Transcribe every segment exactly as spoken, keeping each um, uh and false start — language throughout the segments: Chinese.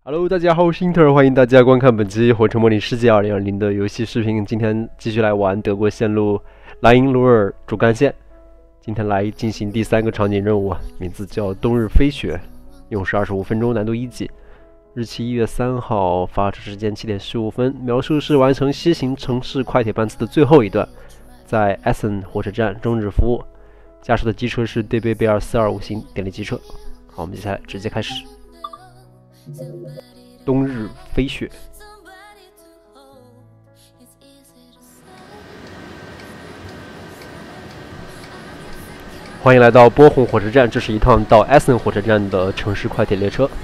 Hello，大家好，我是 Inter，欢迎大家观看本期《火车模拟世界二零二零》的游戏视频。今天继续来玩德国线路莱茵鲁尔主干线。今天来进行第三个场景任务，名字叫冬日飞雪，用时二十五分钟，难度一级。日期一月三号，发车时间七点十五分。描述是完成西行城市快铁班次的最后一段，在 Essen 火车站终止服务。驾驶的机车是 D B B 二四二五型电力机车。好，我们接下来直接开始。冬日飞雪，欢迎来到波鸿火车站，这是一趟到埃森火车站的城市快铁列车。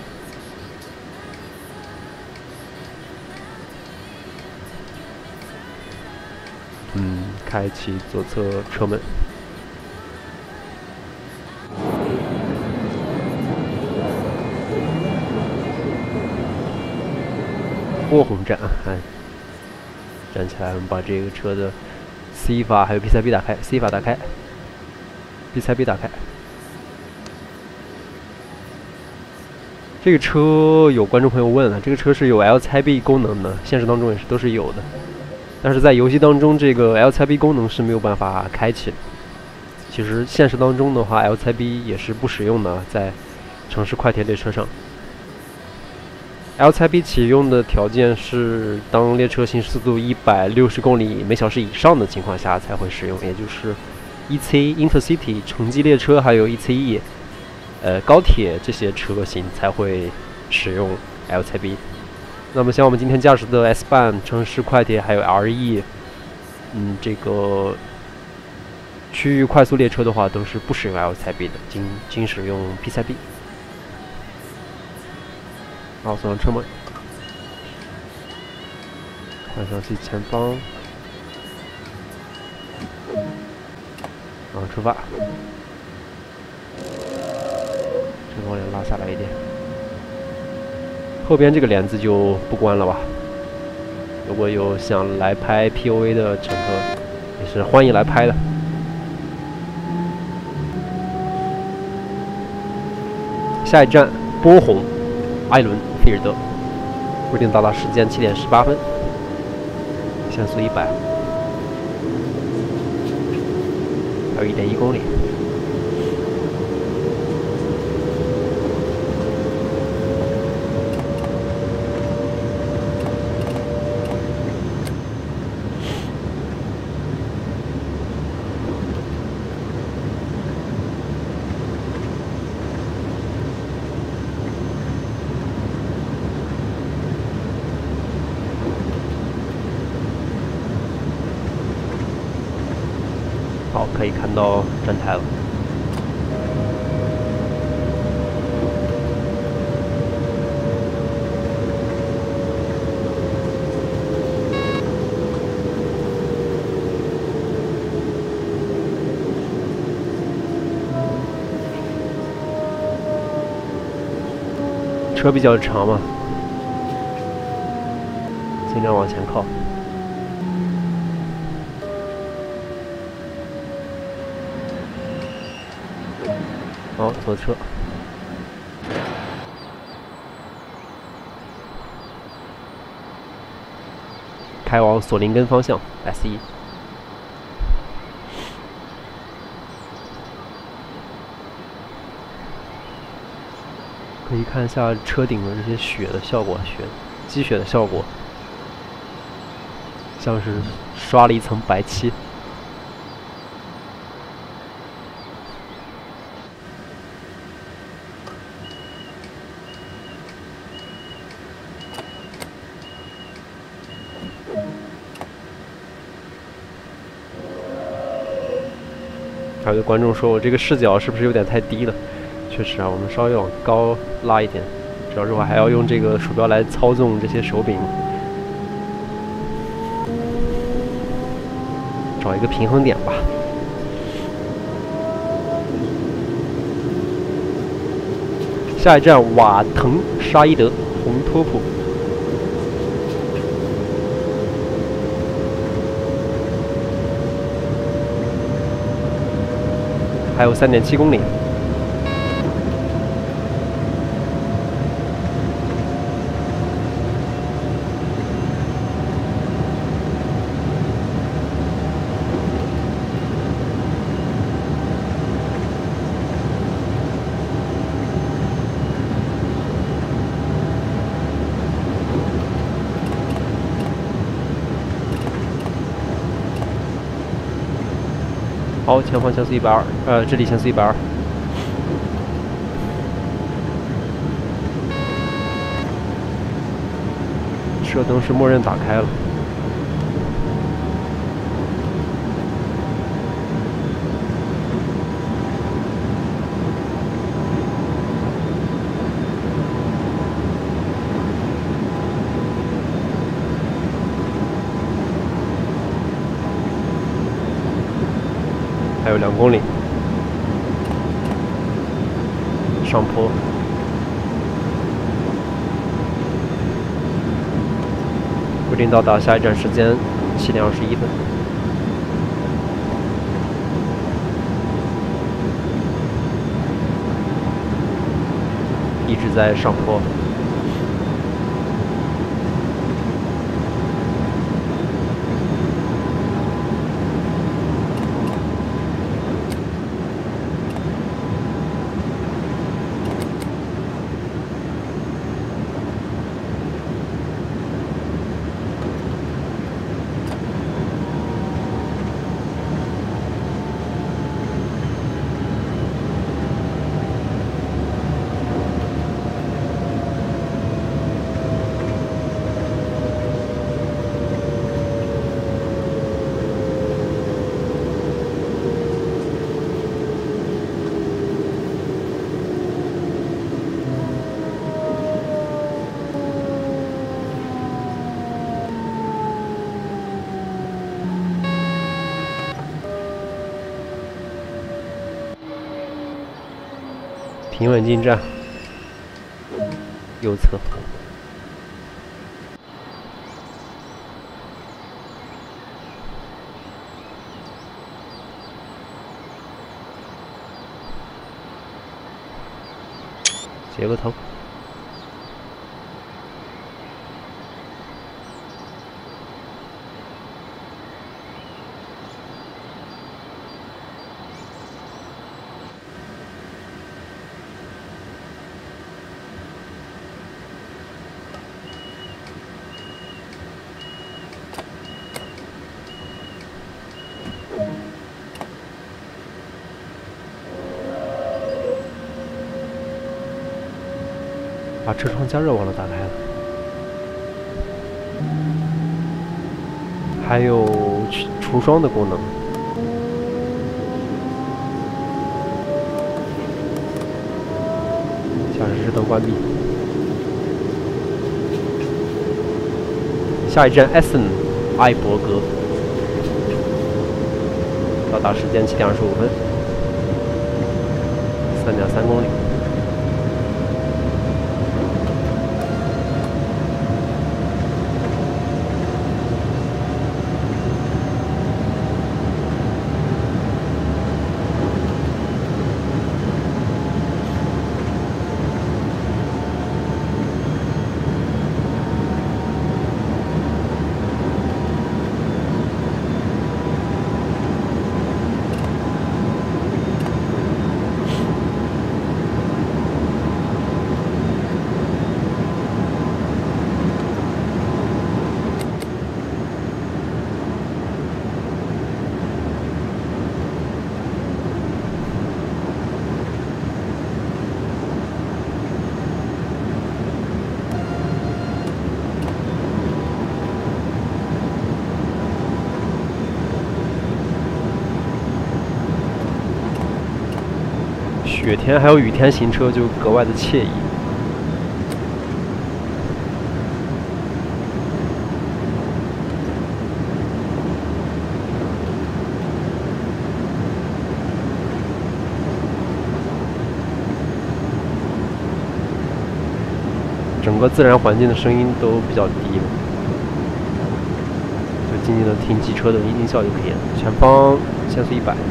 嗯，开启左侧车门。波鸿站，哎，站起来，我们把这个车的 C 阀还有 P 三 B 打开 ，C 阀打开 ，B 三 B 打开。这个车有观众朋友问了，这个车是有 L 叉 B 功能的，现实当中也是都是有的，但是在游戏当中，这个 L 叉 B 功能是没有办法开启的。其实现实当中的话 ，L 叉 B 也是不使用的，在城市快铁列车上。L 叉 B 启用的条件是，当列车行驶速度一百六十公里每小时以上的情况下才会使用，也就是 E C Intercity 城际列车还有 E C E， 呃高铁这些车型才会使用 L 叉 B。那么像我们今天驾驶的 S 班城市快铁还有 R E， 嗯，这个区域快速列车的话都是不使用 L 叉 B 的，仅仅使用 P 三 B。好，锁上车门，换上去前方，然后出发，车窗帘拉下来一点，后边这个帘子就不关了吧。如果有想来拍 P O A 的乘客，也是欢迎来拍的。下一站波鸿，艾伦。菲尔德，规定到达时间七点十八分，限速一百，还有一点一公里。好，可以看到站台了。车比较长嘛，尽量往前靠。好，坐车，开往索林根方向 S 一。可以看一下车顶的这些雪的效果，雪积雪的效果，像是刷了一层白漆。还有观众说我这个视角是不是有点太低了？确实啊，我们稍微往高拉一点，主要是我还要用这个鼠标来操纵这些手柄，找一个平衡点吧。下一站瓦滕沙伊德洪托普。还有三点七公里。 好，前方限速一百二，呃，这里限速一百二。射灯是默认打开了。还有两公里，上坡。规定到达下一站时间七点二十一分。一直在上坡。平稳进站，右侧。截个头。把车窗加热忘了打开了，还有除霜的功能。驾驶室灯关闭。下一站艾森艾伯格，到达时间七点二十五分，三点三公里。雪天还有雨天行车就格外的惬意。整个自然环境的声音都比较低了，就静静的听机车的音效就可以了。前方限速一百。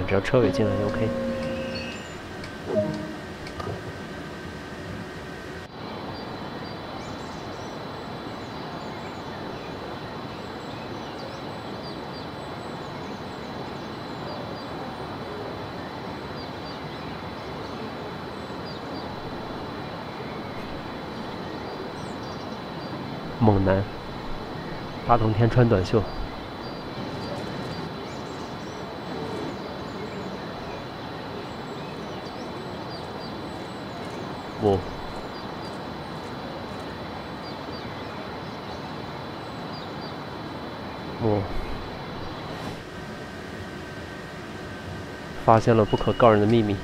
只要车尾进来就 OK。猛男，大冬天穿短袖。我。我。发现了不可告人的秘密。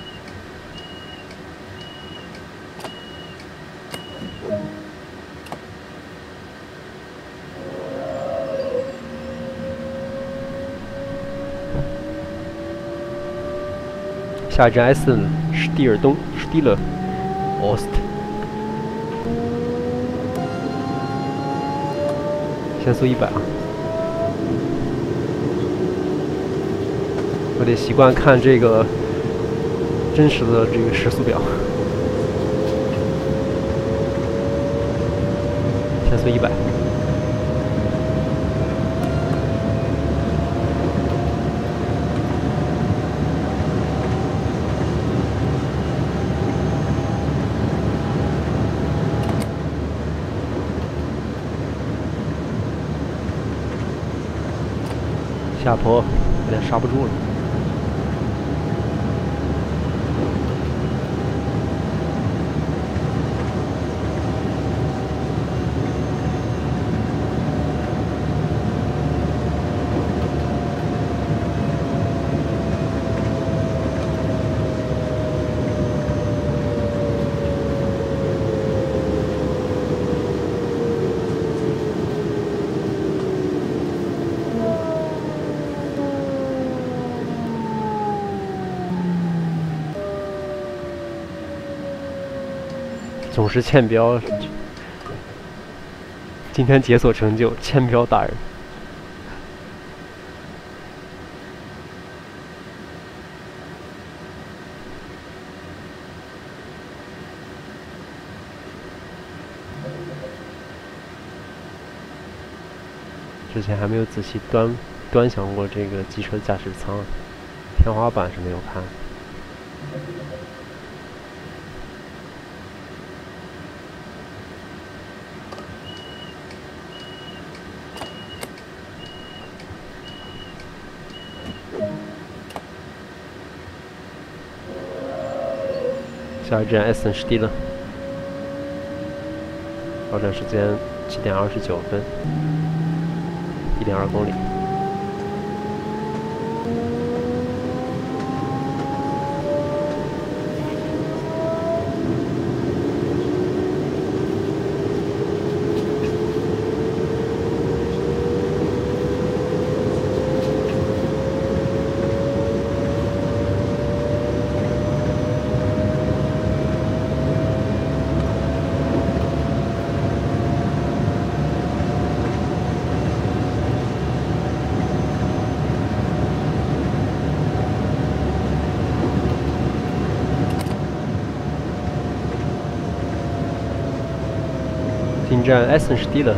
下一站 Essen 施蒂尔东施蒂勒 Ost， 限速一百啊！我得习惯看这个真实的这个时速表。限速一百。下坡有点刹不住了。总是欠标，今天解锁成就欠标达人。之前还没有仔细端端详过这个机车驾驶舱，天花板是没有看。下一站 Essen 施蒂勒，到站时间七点二十九分，一点二公里。进站 Essen 施蒂勒。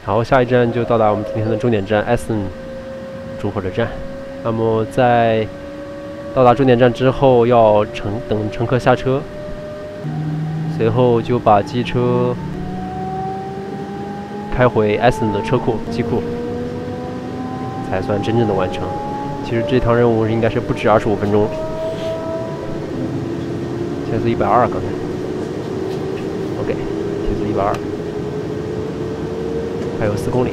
然后下一站就到达我们今天的终点站艾森主火车站。那么在到达终点站之后，要乘等乘客下车，随后就把机车开回艾森的车库机库，才算真正的完成。其实这趟任务应该是不止二十五分钟，限速一百二，刚才 ，OK， 限速一百二，还有四公里。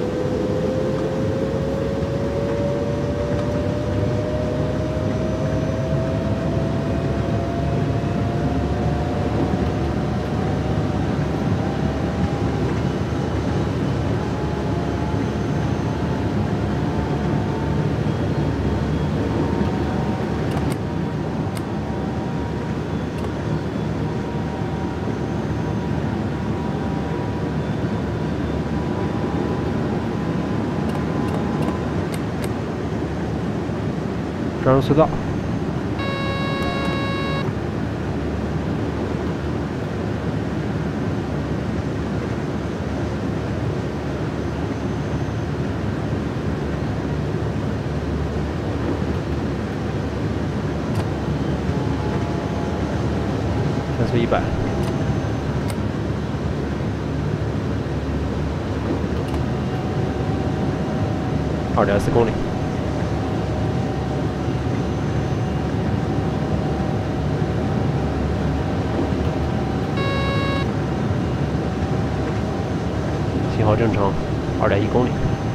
专用隧道，限速一百，二点四公里。信号正常，二点一公里。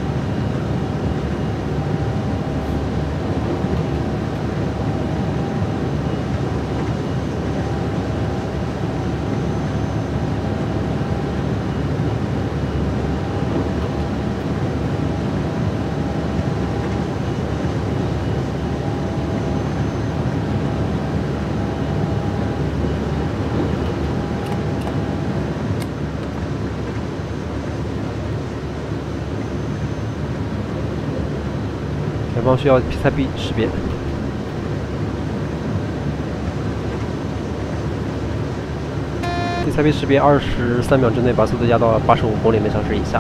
前方需要 P 三 B 识别。P 三 B 识别二十三秒之内把速度压到八十五公里每小时以下。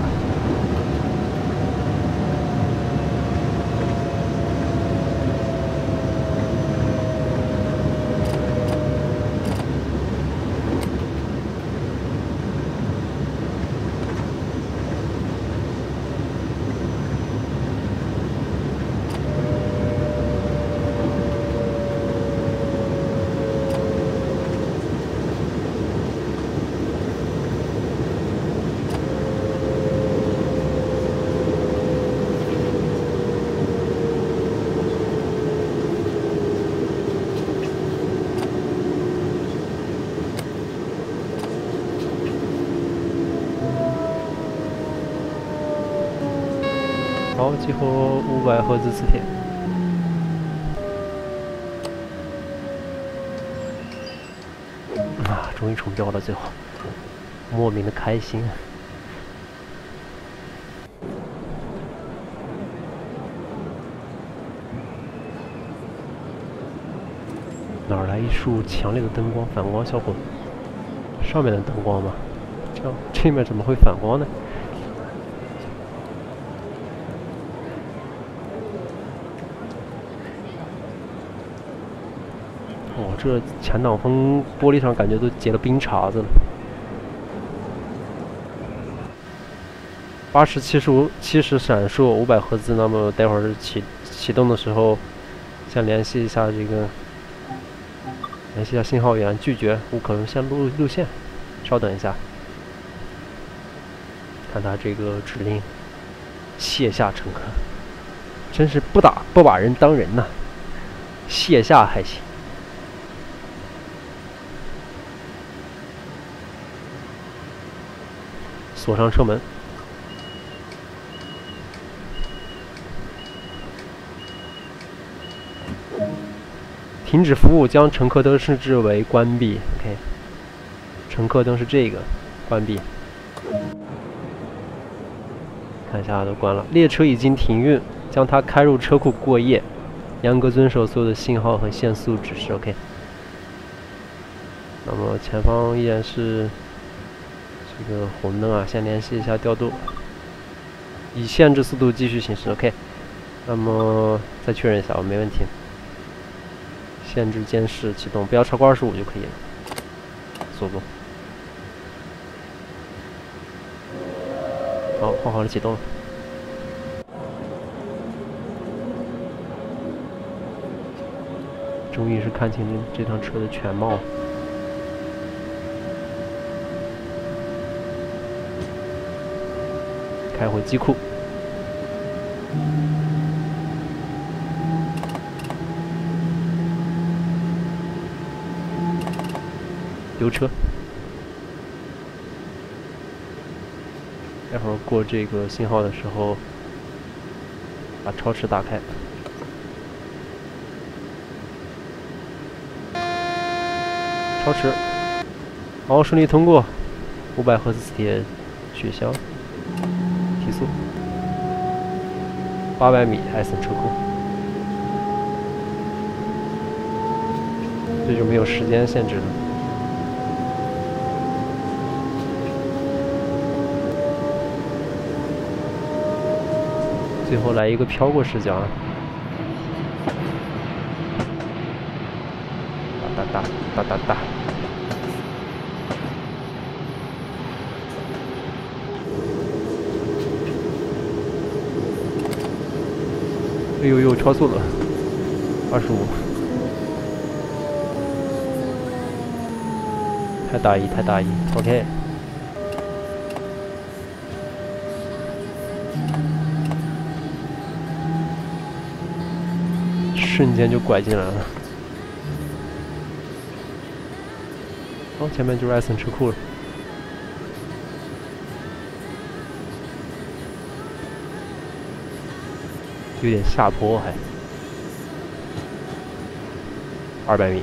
好，激活五百赫兹磁铁。啊，终于冲标了，最后，莫名的开心。哪儿来一束强烈的灯光？反光效果？上面的灯光吗？这样，这面怎么会反光呢？哦，这前挡风玻璃上感觉都结了冰碴子了。八十、七十五、七十闪烁，五百赫兹。那么待会儿启启动的时候，先联系一下这个，联系一下信号源，拒绝无可用线路路线。稍等一下，看他这个指令，卸下乘客，真是不打不把人当人呐，卸下还行。锁上车门，停止服务，将乘客灯设置为关闭。OK， 乘客灯是这个，关闭。看一下都关了。列车已经停运，将它开入车库过夜，严格遵守所有的信号和限速指示。OK。那么前方依然是。这个红灯啊，先联系一下调度。 以限制速度继续行驶 ，OK。那么再确认一下，我没问题。限制监视启动，不要超过二十五就可以了。速度。好，换好了，启动。终于是看清这辆车的全貌。开回机库。丢车。待会儿过这个信号的时候，把超驰打开。超驰，好，顺利通过。五百赫兹磁铁取消，提速。八百米艾森车库。这就没有时间限制了。最后来一个飘过视角啊！哒哒哒哒哒哒！哎呦呦，超速了，二十五，太大意，太大意 ，OK。瞬间就拐进来了。哦，前面就是艾森车库了。有点下坡还。二百米。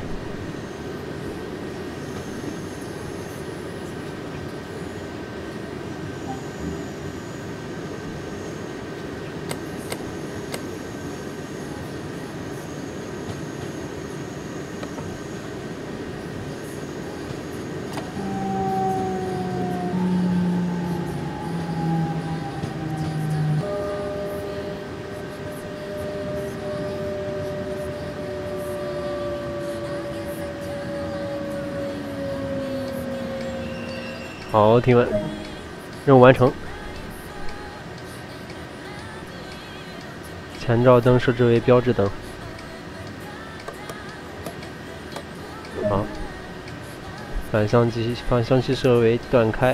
好，停稳，任务完成。前照灯设置为标志灯。好，反向机反向器设为断开。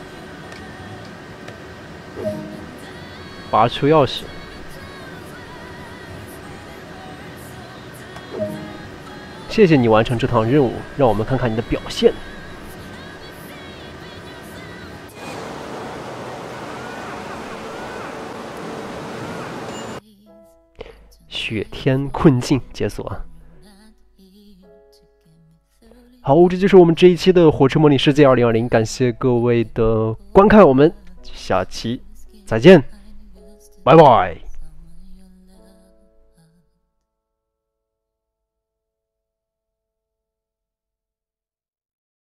拔出钥匙。谢谢你完成这趟任务，让我们看看你的表现。雪天困境解锁。好，这就是我们这一期的《火车模拟世界二零二零》，感谢各位的观看，我们下期再见，拜拜。